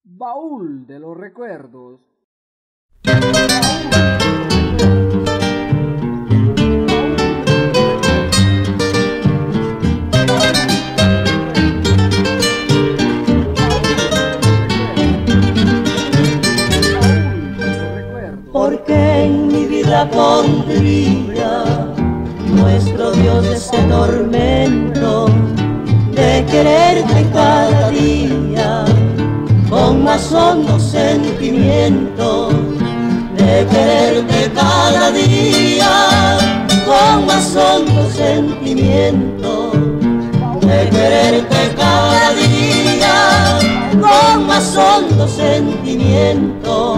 Baúl de los recuerdos. Porque en mi vida pondría nuestro Dios de ese tormento de quererte cada día con más hondo sentimiento, de quererte cada día con más hondo sentimiento, de quererte cada día con más hondo sentimiento.